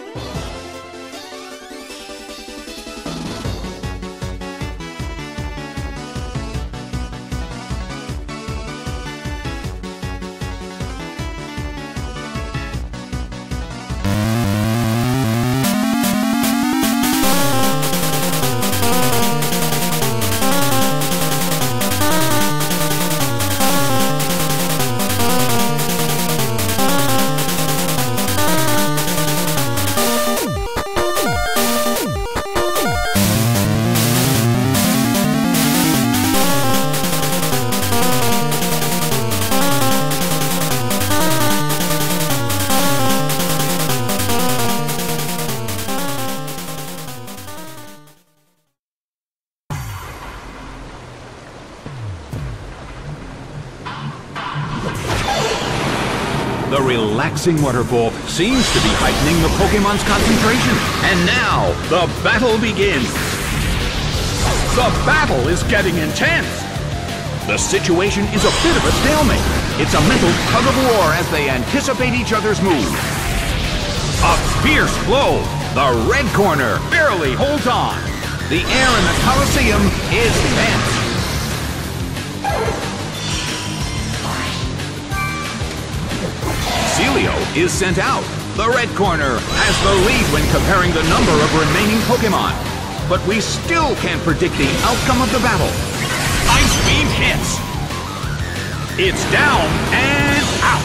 The relaxing waterfall seems to be heightening the Pokemon's concentration. And now, the battle begins. The battle is getting intense. The situation is a bit of a stalemate. It's a mental tug of war as they anticipate each other's move. A fierce blow. The red corner barely holds on. The air in the Colosseum is tense. Celio is sent out. The red corner has the lead when comparing the number of remaining Pokemon. But we still can't predict the outcome of the battle. Ice Beam hits. It's down and out.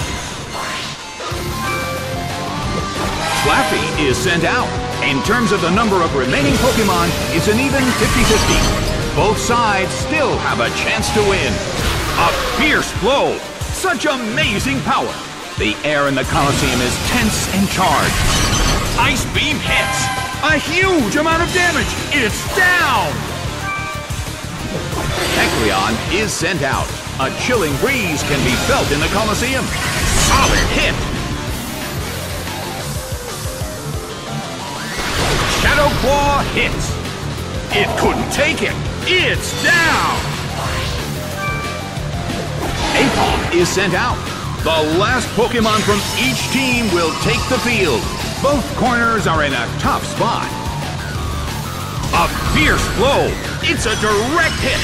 Flaffy is sent out. In terms of the number of remaining Pokemon, it's an even 50-50. Both sides still have a chance to win. A fierce blow. Such amazing power. The air in the Colosseum is tense and charged. Ice Beam hits. A huge amount of damage. It's down. Kecleon is sent out. A chilling breeze can be felt in the Colosseum. Solid hit. Shadow Claw hits. It couldn't take it. It's down. Aipom is sent out. The last Pokemon from each team will take the field. Both corners are in a tough spot. A fierce blow. It's a direct hit.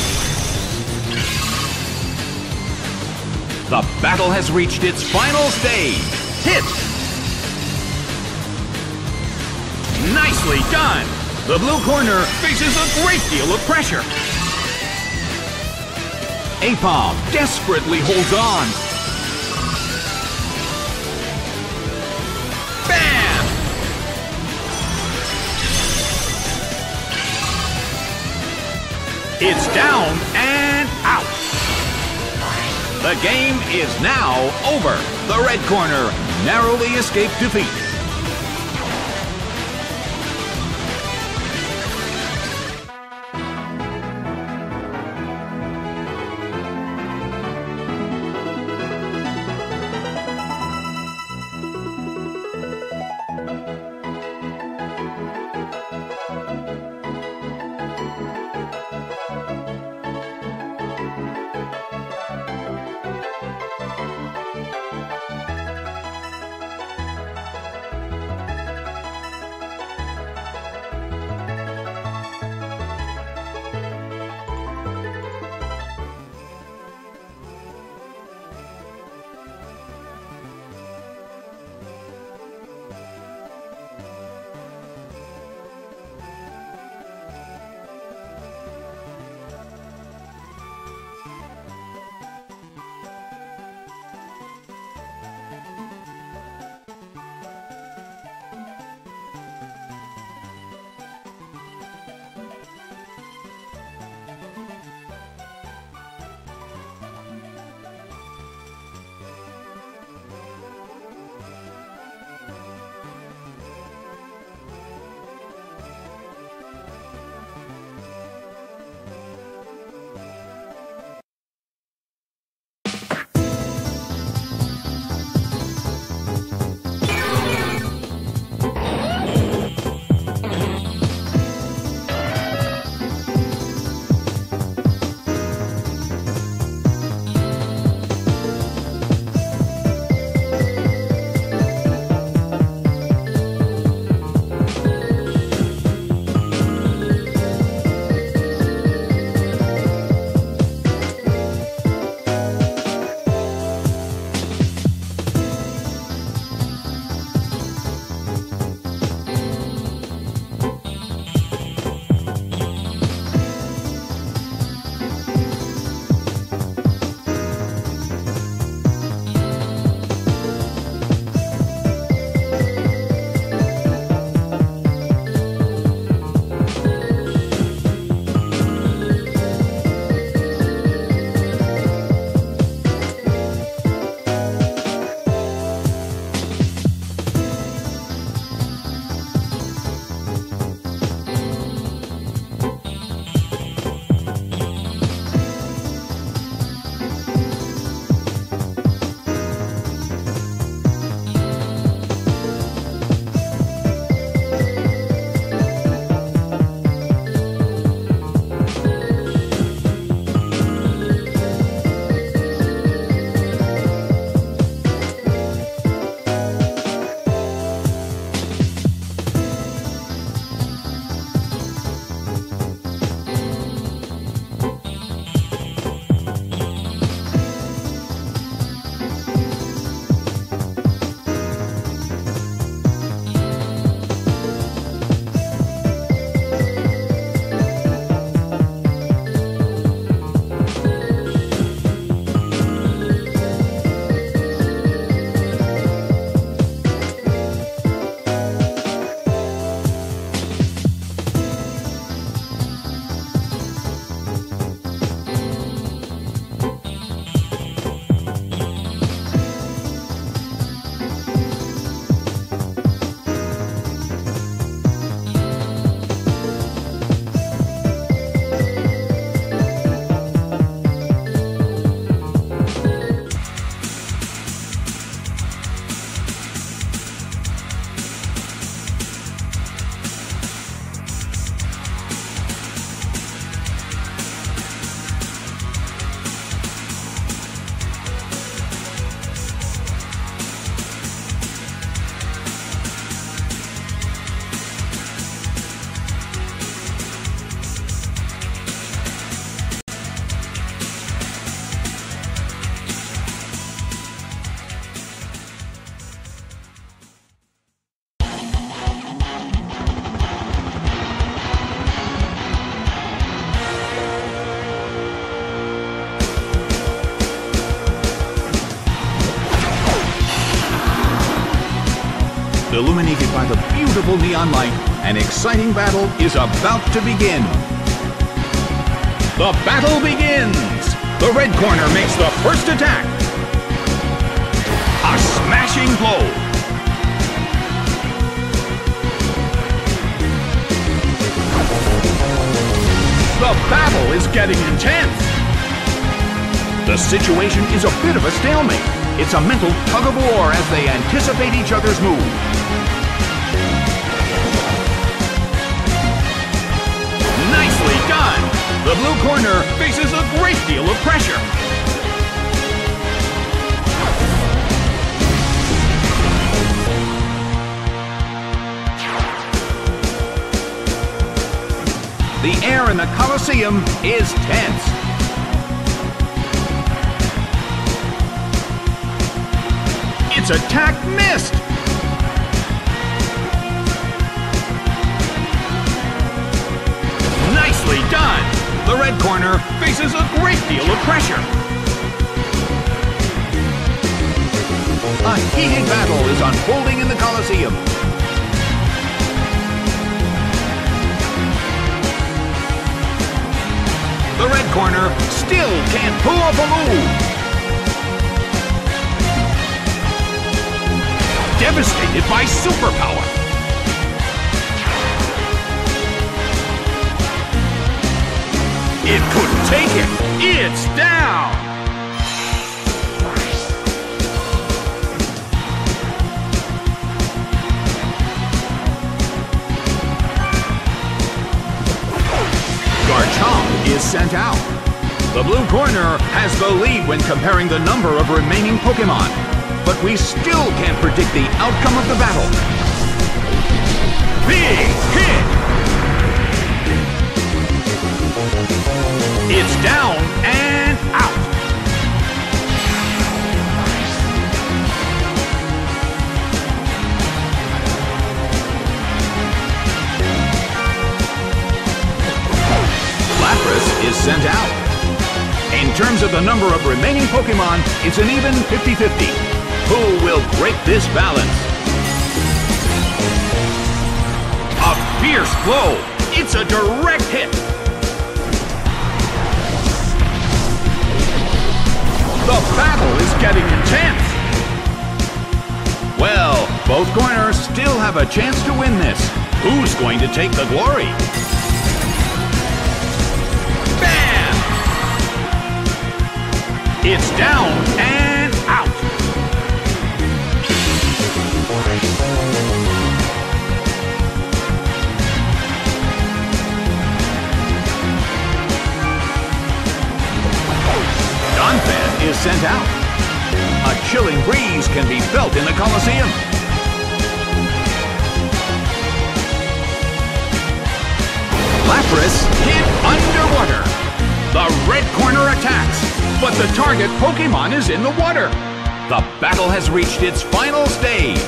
The battle has reached its final stage. Hit. Nicely done. The blue corner faces a great deal of pressure. Aipom desperately holds on. Bam! It's down and out. The game is now over. The red corner narrowly escaped defeat. illuminated by the beautiful neon light, an exciting battle is about to begin. The battle begins! The red corner makes the first attack. A smashing blow. The battle is getting intense. The situation is a bit of a stalemate. It's a mental tug-of-war as they anticipate each other's move. Nicely done! The blue corner faces a great deal of pressure. The air in the Colosseum is tense. Its attack missed! Nicely done! The red corner faces a great deal of pressure. A heated battle is unfolding in the Colosseum. The red corner still can't pull off a move. Devastated by superpower. It couldn't take it. It's down. Garchomp is sent out. The blue corner has the lead when comparing the number of remaining Pokémon. But we still can't predict the outcome of the battle. Big hit! It's down and out. Lapras is sent out. In terms of the number of remaining Pokémon, it's an even 50-50. Who will break this balance? A fierce blow! It's a direct hit! The battle is getting intense! Well, both corners still have a chance to win this. Who's going to take the glory? Bam! It's down and out! Donphan is sent out. A chilling breeze can be felt in the Colosseum. Lapras hit underwater. The red corner attacks, but the target Pokémon is in the water. The battle has reached its final stage.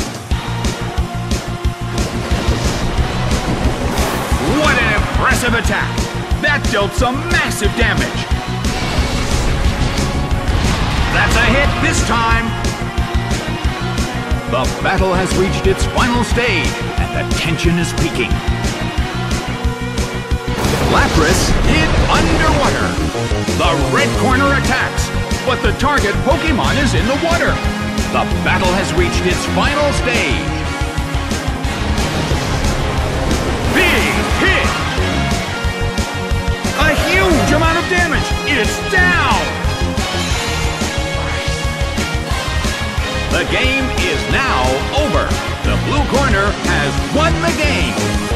What an impressive attack! That dealt some massive damage. That's a hit this time. The battle has reached its final stage, and the tension is peaking. Lapras hit underwater. The red corner attacks, but the target Pokémon is in the water. The battle has reached its final stage. Big hit! A huge amount of damage! It's down! The game is now over. The blue corner has won the game.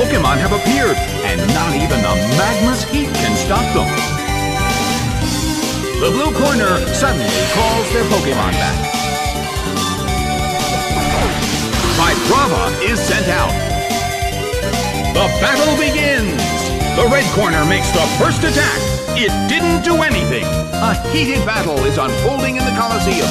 Pokemon have appeared, and not even the magma's heat can stop them. The blue corner suddenly calls their Pokemon back. Vibrava is sent out. The battle begins! The red corner makes the first attack. It didn't do anything. A heated battle is unfolding in the Colosseum.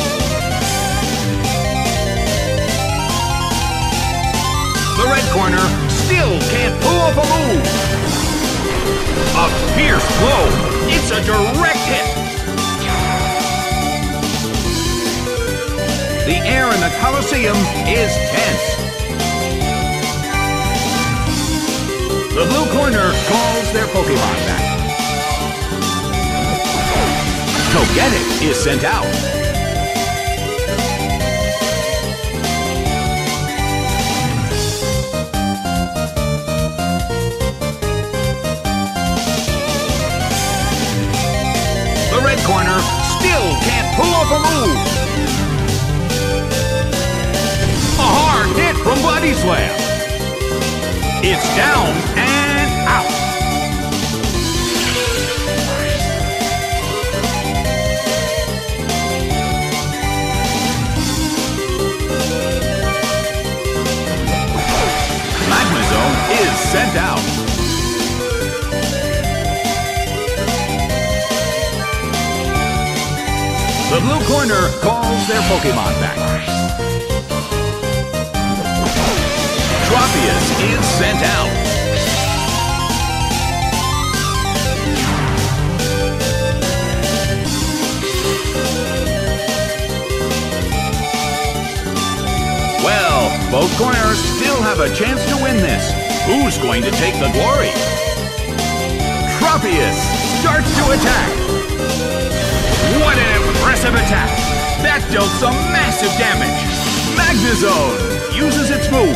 The red corner still can't pull off a move. A fierce blow. It's a direct hit. The air in the Colosseum is tense. The blue corner calls their Pokemon back. Togetic is sent out. The red corner still can't pull off a move. A hard hit from Body Slam. It's down and out. Magmazone is sent out. The blue corner calls their Pokemon back. Tropius is sent out. Well, both corners still have a chance to win this. Who's going to take the glory? Tropius starts to attack. What an impressive attack! That dealt some massive damage. Magnezone uses its move.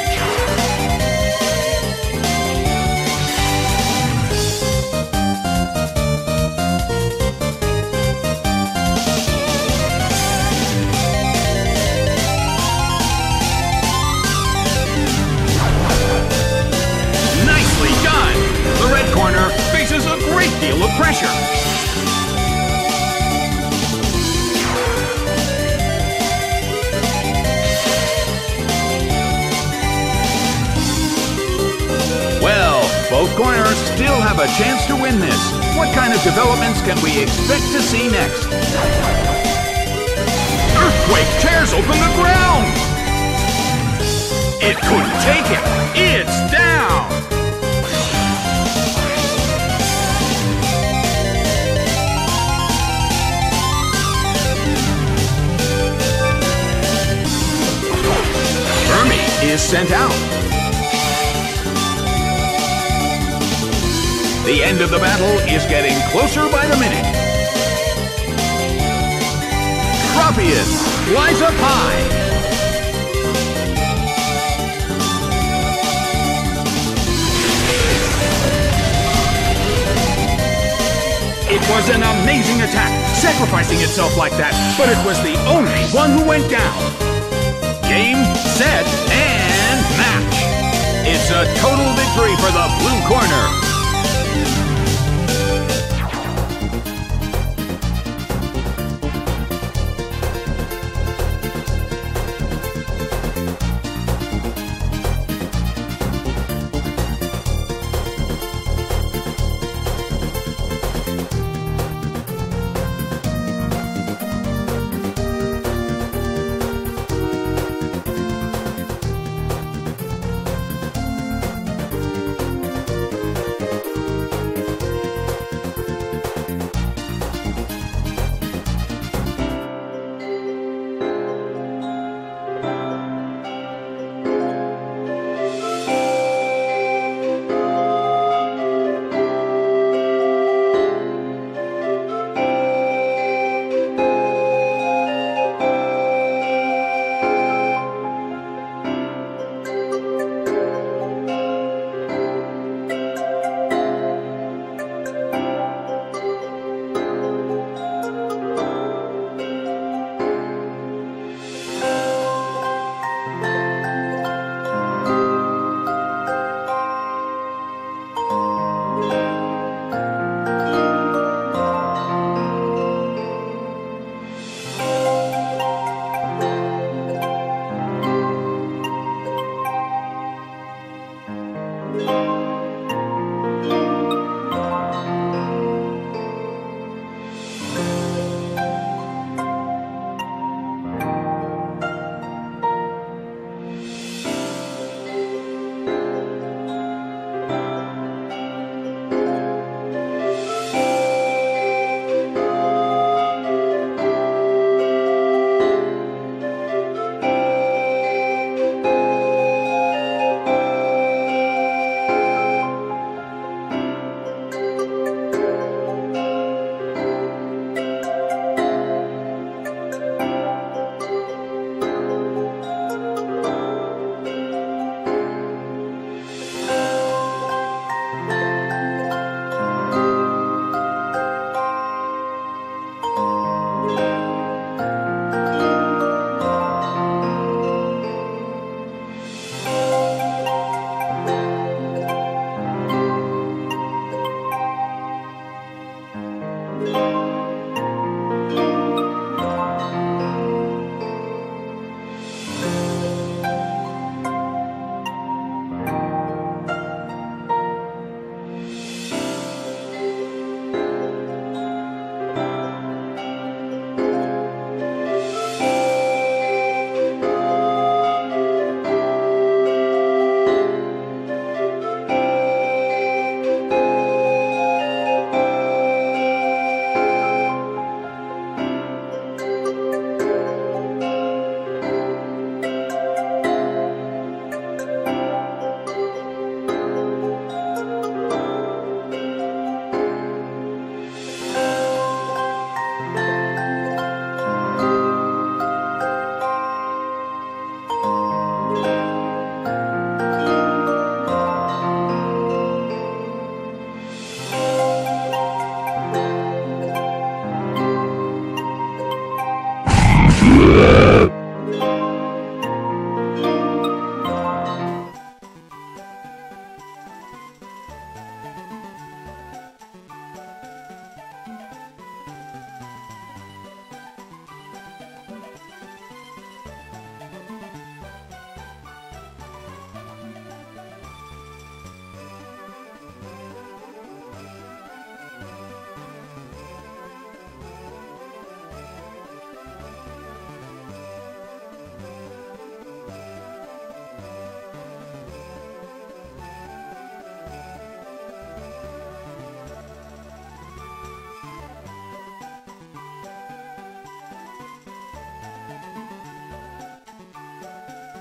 Nicely done! The red corner faces a great deal of pressure. Both corners still have a chance to win this. What kind of developments can we expect to see next? Earthquake tears open the ground! It couldn't take it! It's down! Burmy is sent out. The end of the battle is getting closer by the minute. Tropius flies up high. It was an amazing attack, sacrificing itself like that, but it was the only one who went down. Game, set, and match. It's a total victory for the blue corner.